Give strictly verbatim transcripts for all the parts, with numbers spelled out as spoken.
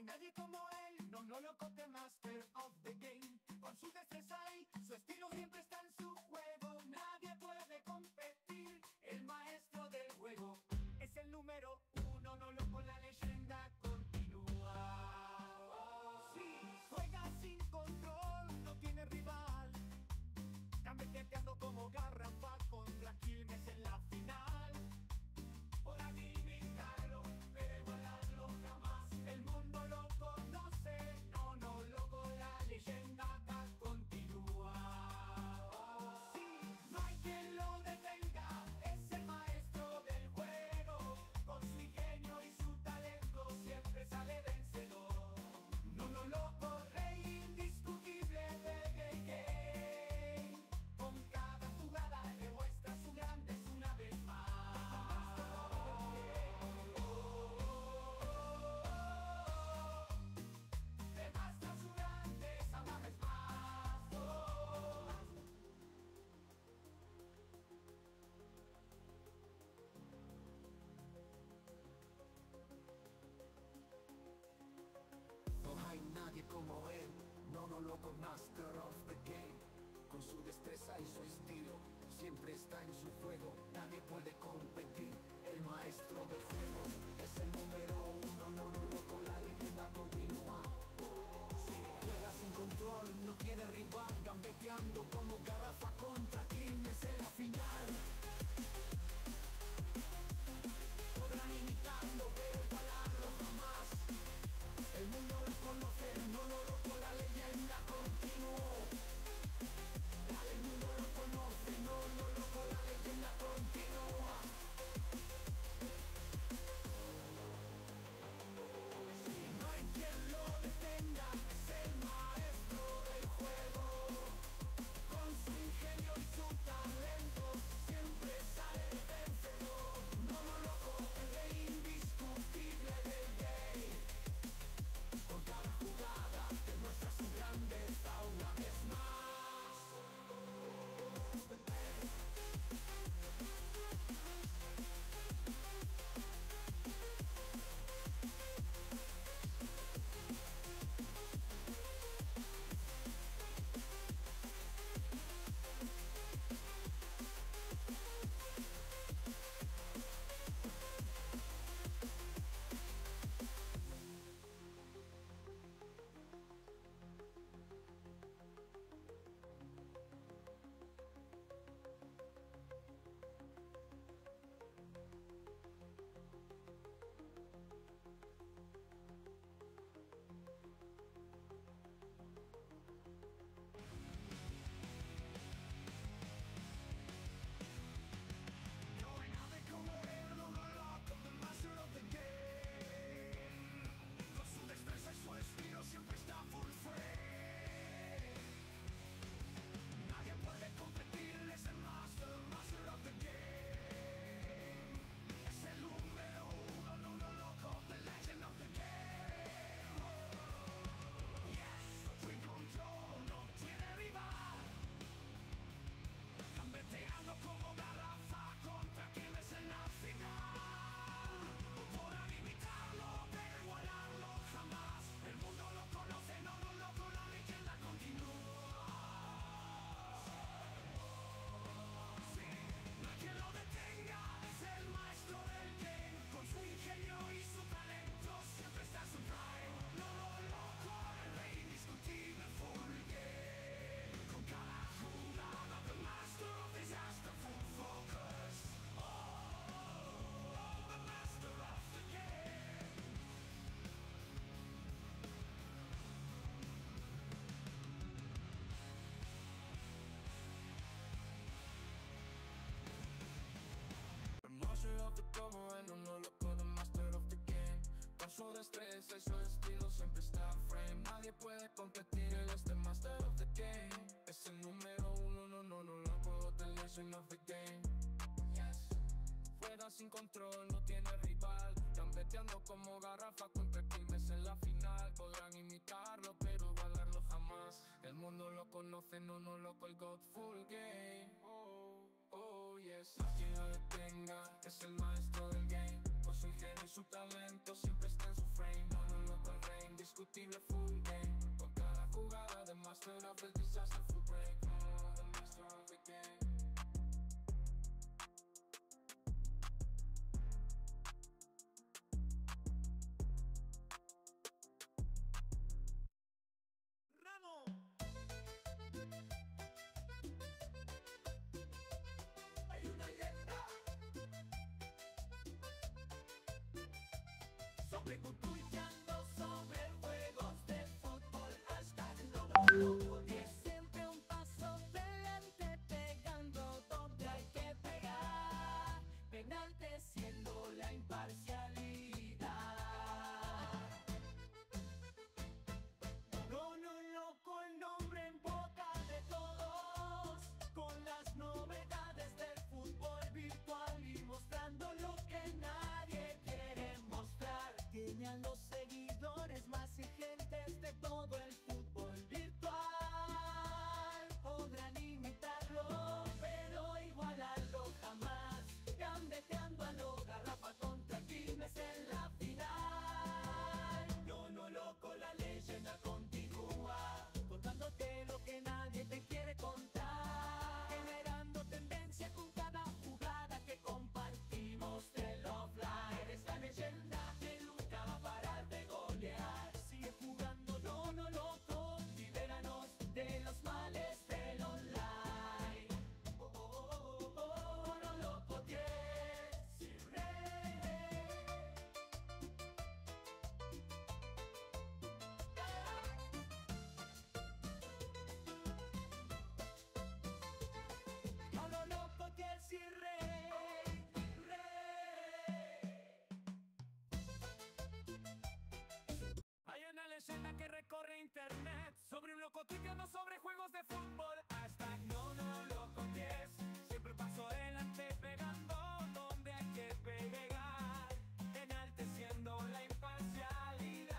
hay nadie como él, no, no loco, the master of the game. Con su destreza y su estilo siempre está en su juego. Nadie puede competir, el maestro del juego. Es el número uno, no loco, la leyenda continúa. Sí, juega sin control, no tiene rival. Gambeteando como garrafa contra Quilmes en la final. Podrán imitarlo, pero igualarlo jamás. El mundo lo conoce, no, no loco, la leyenda acá continúa. Sí, no hay quien lo detenga, es el maestro del juego. Con su ingenio y su talento siempre sale vencedor. No, no loco, rey indiscutible del game. Con cada jugada demuestra su grandeza una vez más. Demuestra su grandeza una vez más. No hay nadie como él, no, no loco, master of the game. Con su destreza y su estilo, siempre está en su juego. Nadie puede competir, el maestro del juego. Es el número uno, no, no loco, la leyenda continúa. Sí, juega sin control, no tiene rival. Gambeteando como garrafa contra Quilmes en la final. Podrán imitarlo, pero igualarlo jamás. El mundo lo conoce, no, no loco, la leyenda continuó. El mundo lo conoce, no, no loco, la leyenda continúa. Si no hay quien lo detenga, es el maestro del juego. Con su ingenio y su talento siempre sale vencedor. No, no loco, el rey indiscutible del game. Con cada jugada demuestra su grandeza una vez más. Su estilo siempre está full frame. Nadie puede competir, es el master, master of the game. Es el número uno, no, no loco, the legend of the game. Yes, sin control, no tiene rival. Gambeteando como garrafa contra Quilmes en la final. Podrán imitarlo, pero igualarlo jamás. El mundo lo conoce, no, no loco, la leyenda continúa. Sí, no hay quien lo detenga, es el maestro del game. Con su ingenio y su talento siempre está en su prime. No, no loco, el rey indiscutible full game. Con cada jugada, the master of disaster, full focus. Oh, oh, oh, the master of the game. The master of the como él, no loco, the master of the game. Con su destreza y su estilo siempre está en frame. Nadie puede competir, él es the master of the game. Es el número uno, no, no, no loco, the legend of the game. Yes. Juega sin control, no tiene rival. Gambeteando como garrafa contra Quilmes en la final. Podrán imitarlo, pero igualarlo jamás. El mundo lo conoce, no, no loco, el God full game. Oh, oh yes, a quien lo detenga, es el maestro del game. Con su ingenio y su talento siempre está en su frame. No, no loco, el rey indiscutible full game. Con cada jugada de Master of the Disaster full break. Oh, the Master of the Game. Hay una leyenda sobre culturando sobre juegos de fútbol. Hashtag no lo loco diez. Siempre un paso delante, pegando donde hay que pegar, enalteciendo la imparcialidad. No, no, loco, el nombre en boca de todos, con las novedades del fútbol virtual y mostrando lo que nadie quiere mostrar. Tiene a los seguidores más exigentes de todo el fútbol virtual. Podrán imitarlo, pero igualarlo jamás. Gambeteando a lo garrafa contra Quilmes en la final. No, no, loco, la leyenda continúa, contándote lo que nadie te quiere contar, generando tendencia con cada jugada que compartimos del offline. Eres la leyenda que nunca va a parar de golear. Sigue jugando, no, no, loco, libéranos de los males del online. Oh, oh, oh, oh, oh, no, loco, diez y rey. No, no, loco, diez y rey, rey. Hay una leyenda que recorre internet sobre un loco tuiteando sobre juegos de fútbol. Hashtag no, no, loco diez. Siempre paso adelante pegando donde hay que pegar, enalteciendo la imparcialidad.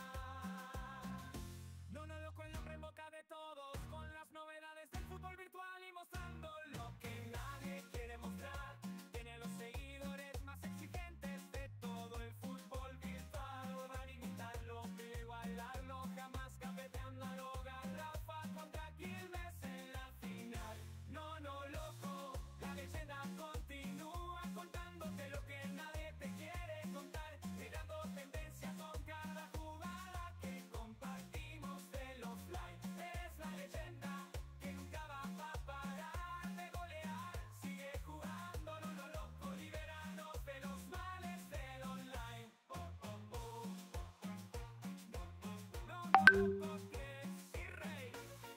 No, no, loco, el nombre en boca de todos, con las novedades del fútbol virtual y mostrando lo que nadie quiere mostrar. Tiene a los seguidores más exigentes de todo el fútbol virtual. Podrán imitarlo, pero igualarlo jamás. Gambeteando a lo garrafa contra Quilmes en la final. No, no, loco, la leyenda continúa, contándote lo que nadie te quiere contar, tirando tendencia con cada jugada que compartimos del offline. Es la leyenda que nunca va a parar de golear. Sigue jugando, no, no, loco, libéranos de los males del online. Oh, oh, oh. No, no, loco, diez y rey.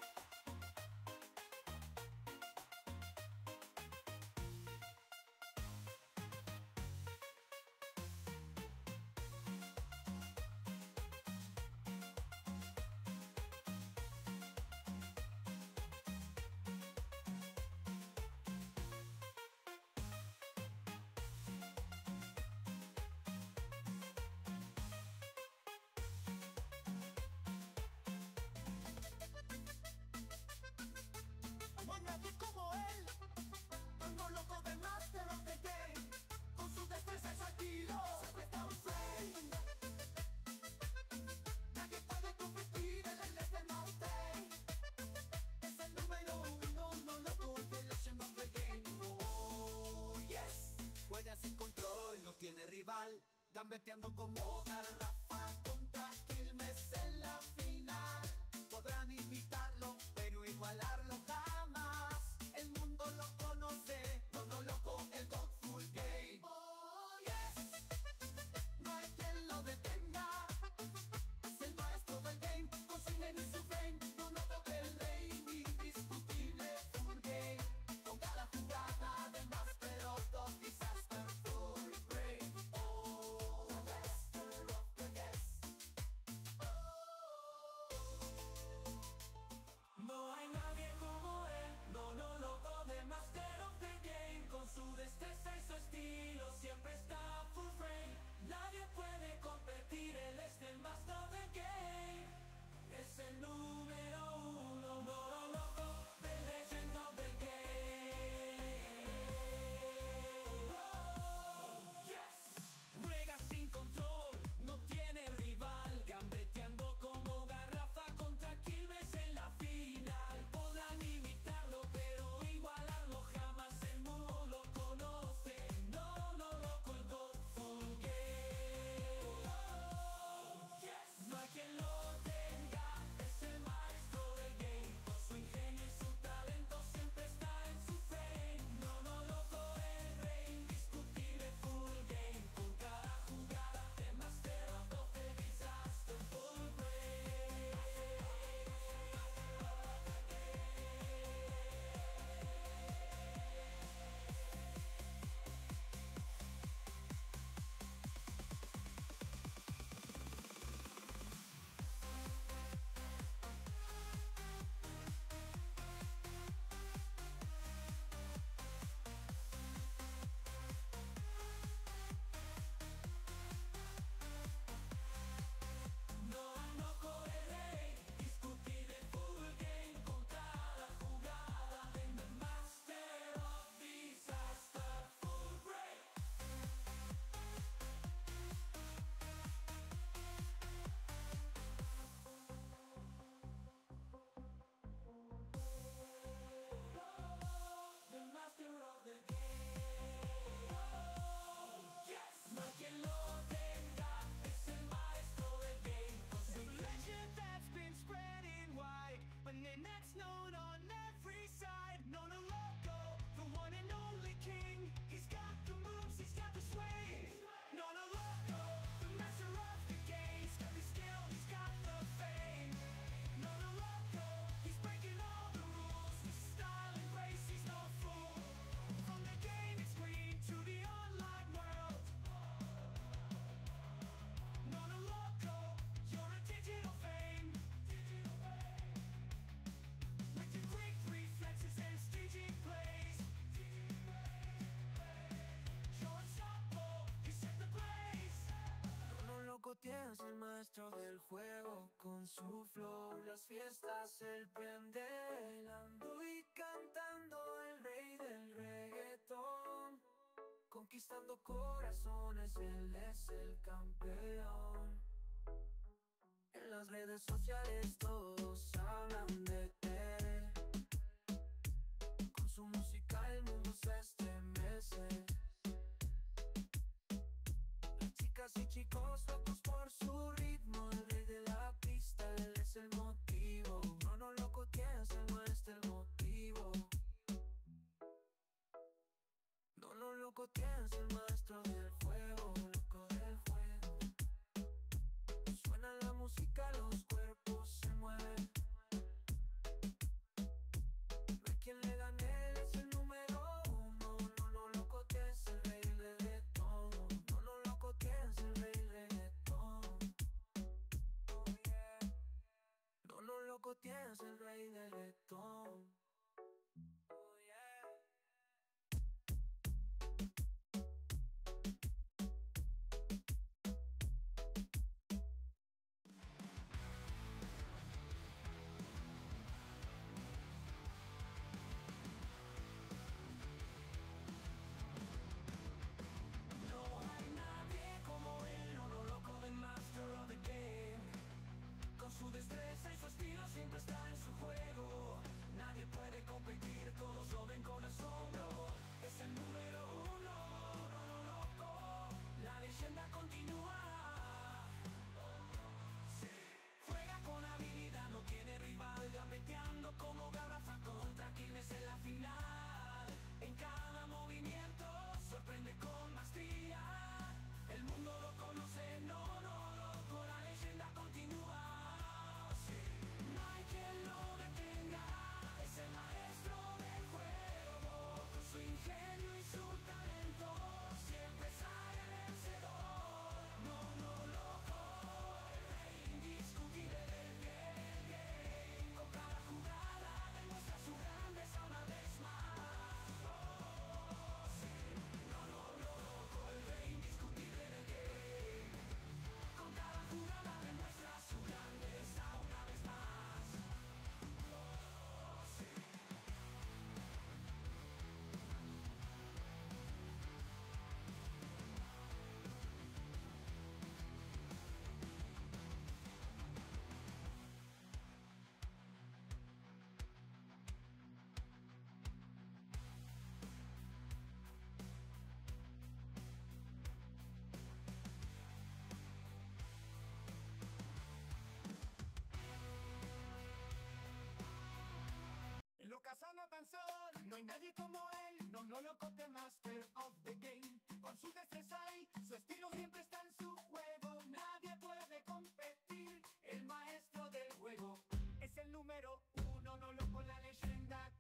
No hay nadie como él, no loco de Master of the Game. Con su destreza y su estilo, siempre está un frame. Nadie puede competir, él es el mountain. Es el número uno, no loco, de Legend of the Game. Oh, yes. Juega sin control, no tiene rival, gambeteando como garrafa contra Quilmes en la final. Podrán imitarlo, pero igualarlo jamás. El mundo lo conoce, no, no, loco, el God Full Game. Oh, yes. No hay quien lo detenga, es el maestro del game, con su ingenio y su fame. No, no, loco, el rey indiscutible Full Game. Con cada jugada de Master of the Disaster full break. Oh, yes. que es el maestro del juego. Con su flow las fiestas él prende, bailando y cantando, el rey del reggaetón. Conquistando corazones, él es el campeón. En las redes sociales todos hablan de él. Con su música el mundo se estremece. Las chicas y chicos locos por su ritmo, el rey de la pista, él es el motivo. No, no loco tienes, él muestra el motivo. No, no loco tienes, el maestro del fuego, loco del fuego. Suena la música, los cuerpos se mueven. No hay quien le gane, él es el número uno. No, no loco tienes, el rey del reggaetón. No, no loco tienes, el rey del reggaetón. Oh yeah. No, no loco tienes, el rey del reggaetón. Oh yeah. No hay nadie como él, no, no loco, the master of the game. Con su destreza y su estilo siempre está en su juego. Nadie puede competir, todos lo ven con asombro. Es el número uno, no, no loco. La leyenda continúa. Sí. Juega con habilidad, no tiene rival, gambeteando como garrafa contra quienes en la final. En cada movimiento sorprende con maestría. El mundo lo conoce, no, no loco, la leyenda continúa. Sí. No hay quien lo detenga, es el maestro del juego. Con su ingenio y su talento siempre sale vencedor. No, no loco, el rey indiscutible del game. Con cada jugada demuestra su grandeza una vez más. Oh, sí. No, no, no loco, el rey indiscutible del game. Con cada jugada demuestra su grandeza una vez más. Oh, sí. En lo casano danzar, no hay nadie como él. No, no loco, the master of the game. Con su destreza y su estilo siempre está en su juego. Nadie puede competir, el maestro del juego. Es el número uno, no loco, la leyenda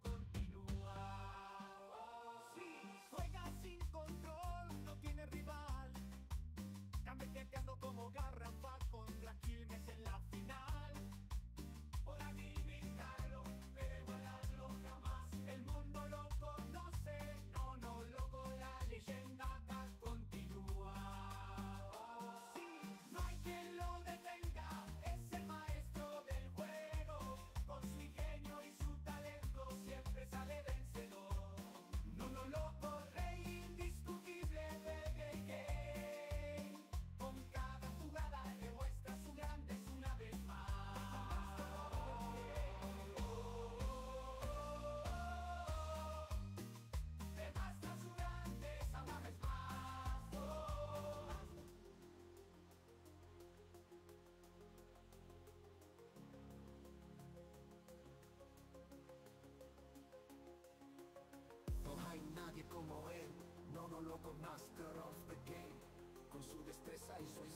continúa. Sí, juega sin control, no tiene rival. Gambeteando como garrafa contra Quilmes en la final. Por administrarlo, pero igualarlo jamás. El mundo lo conoce, no, no loco, la leyenda acá continúa. Oh, sí, no hay quien lo detenga, es el maestro del juego. Con su ingenio y su talento siempre sale vencedor. No, no loco, rey indiscutible del game. Con cada jugada demuestra su grandeza una vez más. Demuestra su grandeza una vez más. No hay nadie como él, no, no loco, master of the game. Con su destreza y su